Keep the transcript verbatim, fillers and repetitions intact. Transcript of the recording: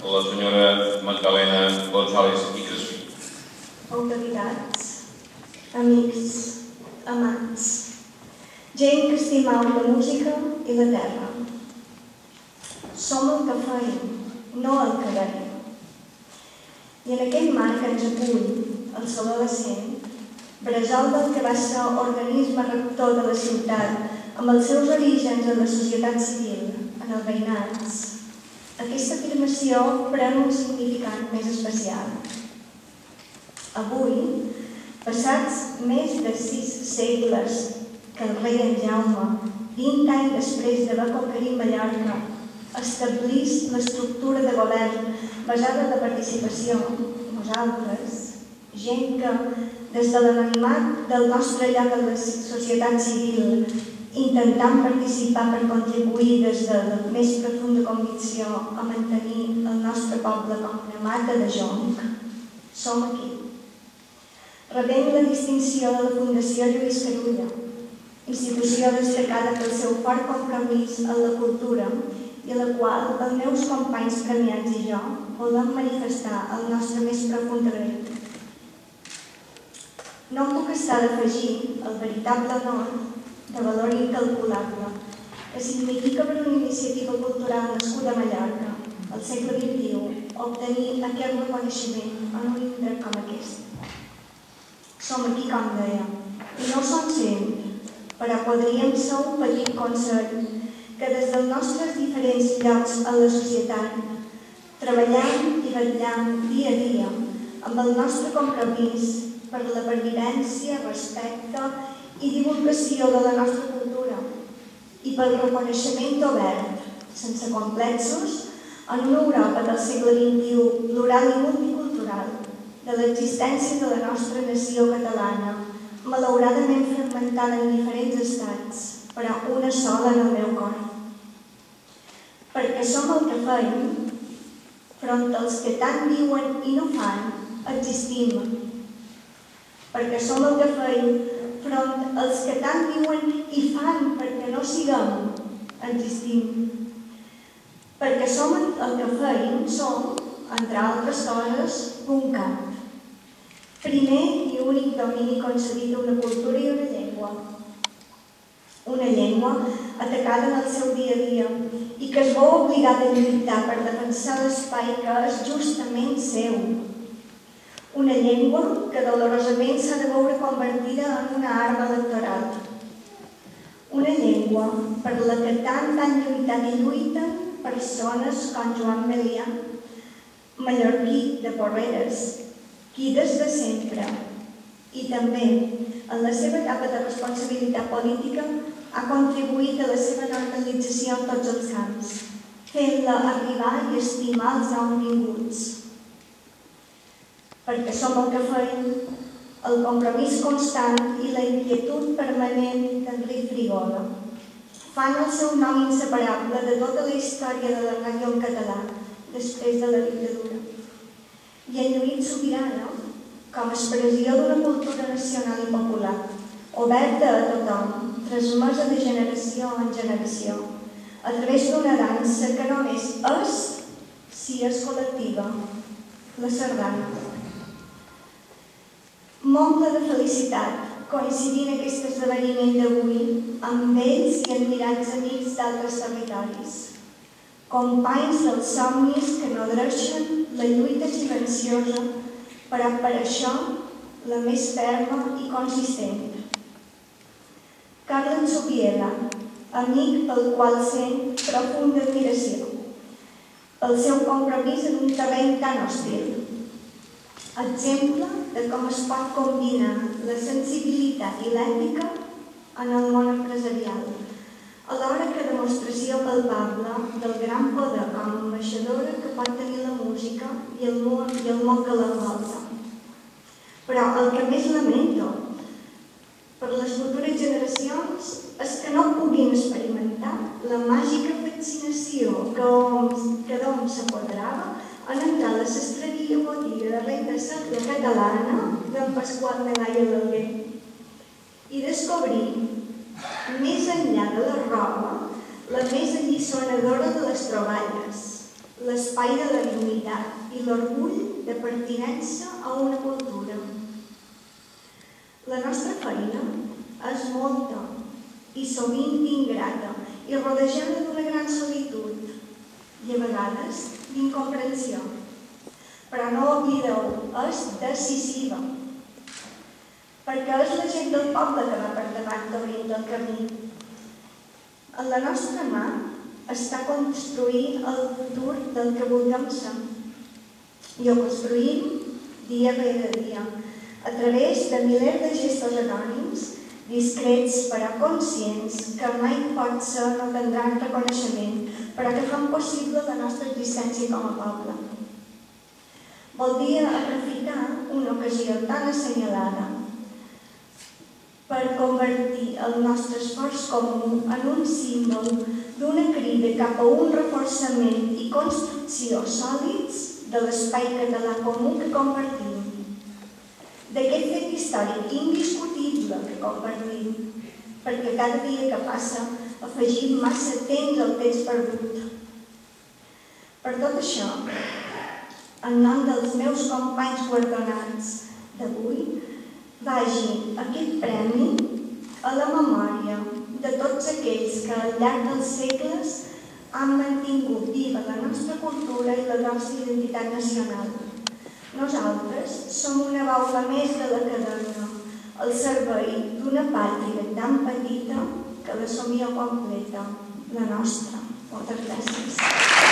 de la senyora Magdalena González i Crespi. Autoritats, amics, amants, gent que estimeu la música i la terra. Som el que feim, no el que dèiem. I en aquell marc ens acull el Saló de Cent, bressol del que va ser organisme rector de la ciutat, amb els seus orígens en la societat civil, en els veïnats. Aquesta afirmació pren un significat més especial. Avui, passats més de sis segles que el rei en Jaume, vint anys després d'haver conquerit Mallorca, establís l'estructura de govern basada en la participació, nosaltres, gent que, des de l'anonimat del nostre lloc a la societat civil, intentant participar per contribuir des de la més profunda convicció a mantenir el nostre poble com una mata de jonc, som aquí. Rebem la distinció de la Fundació Lluís Carulla, institució destacada pel seu fort compromís en la cultura i a la qual els meus companys premiats i jo volem manifestar el nostre més profund agraïment. No em puc estar d'afegir el veritable honor de valor incalculable que significa per una iniciativa cultural nascuda a Mallorca, al segle vint-i-u, obtenir aquest reconeixement en un indret com aquest. Som aquí, com deia, i no som sempre, però podríem ser un petit consell que des dels nostres diferents llocs a la societat, treballant i vetllant dia a dia amb el nostre compromís per la pervivència, respecte i divulgació de la nostra cultura i pel reconeixement obert, sense complexos, en una Europa del segle vint-i-u plural i multicultural, de l'existència de la nostra nació catalana, malauradament fragmentada en diferents estats, però una sola en el meu cor. Perquè som el que feim, front als que tant diuen i no fan, existim. Perquè som el que feim, front als que tant diuen i fan perquè no siguem, existim. Perquè som el que feim, som, entre altres coses, un cat. Primer i únic domini concedit a una cultura i una llengua. Una llengua atacada en el seu dia a dia i que es veu obligada a lluitar per defensar l'espai que és justament seu. Una llengua que dolorosament s'ha de veure convertida en una arma electoral. Una llengua per la que tant han lluitat i lluiten persones com Joan Melià, mallorquí de Porreres, qui des de sempre, i també en la seva etapa de responsabilitat política, ha contribuït a la seva normalització en tots els camps, fent-la arribar i estimar els nouvinguts. Perquè som el que feim, el compromís constant i la inquietud permanent d'Enric Frigola fan el seu nom inseparable de tota la història de la ràdio en català després de la dictadura. I en Lluís Sobirana, com a expressió d'una cultura nacional i popular, oberta a tothom, transmesa de generació en generació, a través d'una dansa que només és, si és col·lectiva, la sardana. M'omple de felicitat coincidint aquest esdeveniment d'avui amb vells i admirats amics d'altres territoris, companys dels somnis que nodreixen la lluita silenciosa, però per això la més ferma i consistent. Carles Zubiela, amic pel qual sent profunda admiració, pel seu compromís en un terreny tan hostil. Exemple de com es pot combinar la sensibilitat i l'ètica en el món empresarial, alhora que demostració palpable del gran poder com a ambaixadora que pot tenir la música i el món que l'envolta. Però el que més lamento per les futures generacions és que no puguin experimentar la màgica fascinació que d'on s'apoderava en entrar a la sastreria botiga de renda sacra catalana d'en Pasqual Melai i l'Alguer i descobrir, més enllà de la roba, la més alliçonadora de les troballes, l'espai de la dignitat i l'orgull de pertinença a una cultura. La nostra feina és molta i sovint ingrata i rodejada d'una gran solitud i a vegades d'incomprensió. Però no oblideu, és decisiva, perquè és la gent del poble que va per davant obrint el camí. En la nostra mà està construir el futur del que vulguem ser. I ho construïm dia rere dia, a través de milers de gestos anònims, discrets però conscients, que mai pot ser no tindran reconeixement, però que fan possible la nostra existència com a poble. Voldria aprofitar una ocasió tan assenyalada per convertir el nostre esforç comú en un símbol d'una crida cap a un reforçament i construcció sòlids de l'espai català comú que compartim, d'aquest fet històric indiscutible que compartim, perquè cada dia que passa afegim massa temps al temps perdut. Per tot això, en nom dels meus companys guardonats d'avui, vagi aquest premi a la memòria de tots aquells que al llarg dels segles han mantingut viva la nostra cultura i la nostra identitat nacional. Nosaltres som una baula més de la cadena, al servei d'una pàtria tan petita que la somia completa, la nostra. Moltes gràcies.